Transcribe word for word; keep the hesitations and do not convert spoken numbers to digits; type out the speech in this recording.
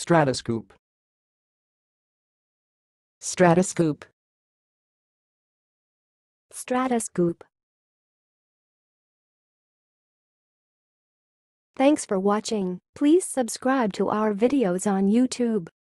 Stratoscoop. Stratoscoop. Stratoscoop. Thanks for watching. Please subscribe to our videos on YouTube.